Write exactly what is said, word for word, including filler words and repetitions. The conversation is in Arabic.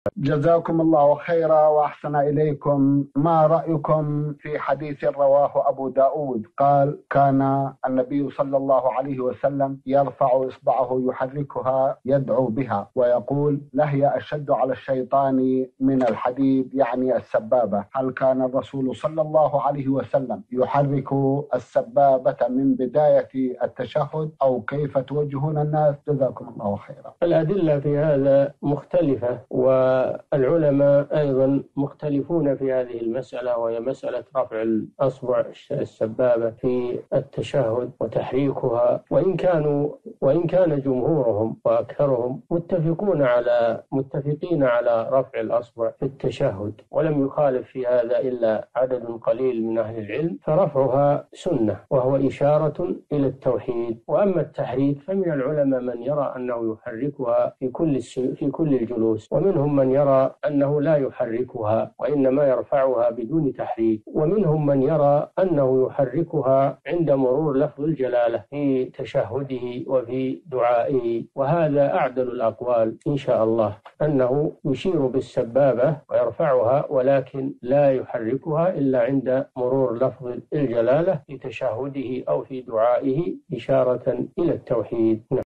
جزاكم الله خيرا وأحسن إليكم. ما رأيكم في حديث رواه أبو داود قال كان النبي صلى الله عليه وسلم يرفع إصبعه يحركها يدعو بها ويقول لهي أشد على الشيطان من الحديد، يعني السبابة. هل كان الرسول صلى الله عليه وسلم يحرك السبابة من بداية التشهد أو كيف توجهون الناس؟ جزاكم الله خيرا. الأدلة في هذا مختلفة، والعلماء أيضا مختلفون في هذه المسألة، وهي مسألة رفع الأصبع السبابة في التشهد وتحريكها. وإن كانوا وإن كان جمهورهم وأكثرهم متفقون على متفقين على رفع الأصبع في التشهد، ولم يخالف في هذا إلا عدد قليل من أهل العلم، فرفعها سنة وهو إشارة إلى التوحيد. وأما التحريك فمن العلماء من يرى أنه يحركها في كل في كل الجلوس، ومنهم من يرى أنه لا يحركها وإنما يرفعها بدون تحريك، ومنهم من يرى أنه يحركها عند مرور لفظ الجلالة في تشهده وفي دعائه. وهذا أعدل الأقوال إن شاء الله، أنه يشير بالسبابة ويرفعها ولكن لا يحركها إلا عند مرور لفظ الجلالة في تشهده أو في دعائه إشارة إلى التوحيد.